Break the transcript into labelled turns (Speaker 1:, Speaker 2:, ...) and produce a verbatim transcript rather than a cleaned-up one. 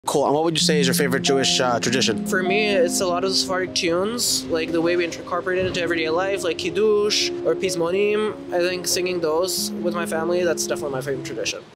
Speaker 1: Cool. And what would you say is your favorite Jewish uh, tradition?
Speaker 2: For me, it's a lot of Sephardic tunes, like the way we incorporate it into everyday life, like Kiddush or Pizmonim. I think singing those with my family, that's definitely my favorite tradition.